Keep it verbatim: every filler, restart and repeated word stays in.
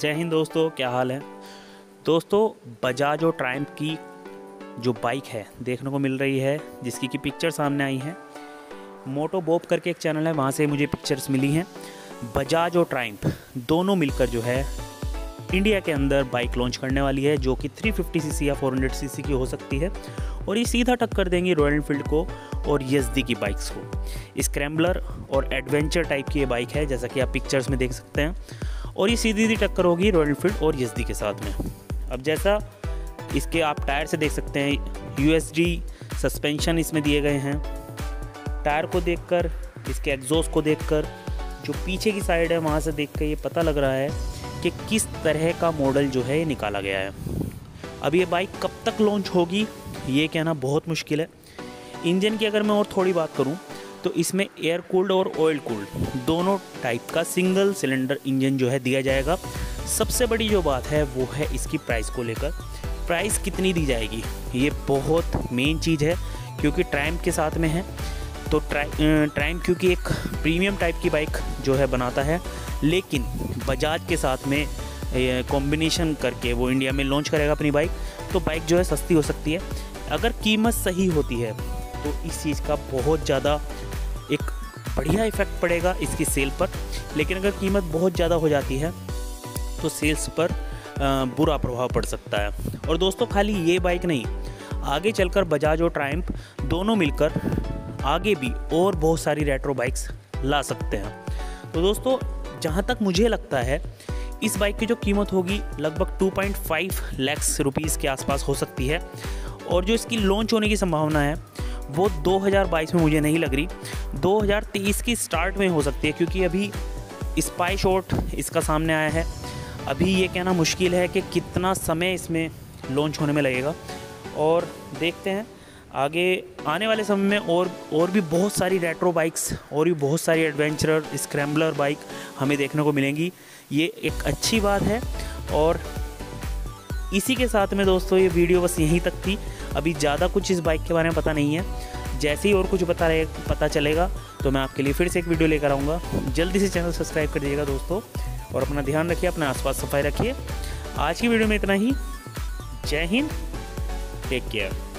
जय हिंद दोस्तों, क्या हाल है दोस्तों। बजाज और ट्रायम्फ की जो बाइक है देखने को मिल रही है, जिसकी की पिक्चर सामने आई है। मोटो बॉब करके एक चैनल है, वहाँ से मुझे पिक्चर्स मिली हैं। बजाज और ट्रायम्फ दोनों मिलकर जो है इंडिया के अंदर बाइक लॉन्च करने वाली है, जो कि थ्री फिफ्टी सीसी या फोर हंड्रेड सीसी की हो सकती है। और ये सीधा टक्कर देंगी रॉयल एनफील्ड को और यज़दी की बाइक्स को। स्क्रैम्बलर और एडवेंचर टाइप की ये बाइक है, जैसा कि आप पिक्चर्स में देख सकते हैं। और ये सीधी सीधी टक्कर होगी रॉयल एनफील्ड और यज़दी के साथ में। अब जैसा इसके आप टायर से देख सकते हैं, यूएसडी सस्पेंशन इसमें दिए गए हैं। टायर को देखकर, इसके एग्जॉस्ट को देखकर, जो पीछे की साइड है वहाँ से देखकर ये पता लग रहा है कि किस तरह का मॉडल जो है ये निकाला गया है। अब ये बाइक कब तक लॉन्च होगी ये कहना बहुत मुश्किल है। इंजन की अगर मैं और थोड़ी बात करूं तो इसमें एयर कूल्ड और ऑयल कूल्ड दोनों टाइप का सिंगल सिलेंडर इंजन जो है दिया जाएगा। सबसे बड़ी जो बात है वो है इसकी प्राइस को लेकर। प्राइस कितनी दी जाएगी ये बहुत मेन चीज़ है, क्योंकि ट्रायम्फ के साथ में है। तो ट्रायम्फ क्योंकि एक प्रीमियम टाइप की बाइक जो है बनाता है, लेकिन बजाज के साथ में कॉम्बिनेशन करके वो इंडिया में लॉन्च करेगा अपनी बाइक, तो बाइक जो है सस्ती हो सकती है। अगर कीमत सही होती है तो इस चीज़ का बहुत ज़्यादा एक बढ़िया इफ़ेक्ट पड़ेगा इसकी सेल पर। लेकिन अगर कीमत बहुत ज़्यादा हो जाती है तो सेल्स पर बुरा प्रभाव पड़ सकता है। और दोस्तों खाली ये बाइक नहीं, आगे चलकर बजाज और ट्रायम्फ दोनों मिलकर आगे भी और बहुत सारी रेट्रो बाइक्स ला सकते हैं। तो दोस्तों जहाँ तक मुझे लगता है इस बाइक की जो कीमत होगी लगभग two point five lakh rupees के आसपास हो सकती है। और जो इसकी लॉन्च होने की संभावना है वो दो हज़ार बाईस में मुझे नहीं लग रही, दो हज़ार तेईस की स्टार्ट में हो सकती है, क्योंकि अभी स्पाई शॉट इसका सामने आया है। अभी ये कहना मुश्किल है कि कितना समय इसमें लॉन्च होने में लगेगा। और देखते हैं आगे आने वाले समय में और और भी बहुत सारी रेट्रो बाइक्स और भी बहुत सारी एडवेंचरर स्क्रैम्बलर बाइक हमें देखने को मिलेंगी। ये एक अच्छी बात है। और इसी के साथ में दोस्तों ये वीडियो बस यहीं तक थी। अभी ज़्यादा कुछ इस बाइक के बारे में पता नहीं है। जैसे ही और कुछ पता रहे पता चलेगा तो मैं आपके लिए फिर से एक वीडियो लेकर आऊँगा। जल्दी से चैनल सब्सक्राइब कर दीजिएगा दोस्तों, और अपना ध्यान रखिए, अपने आसपास सफाई रखिए। आज की वीडियो में इतना ही। जय हिंद, टेक केयर।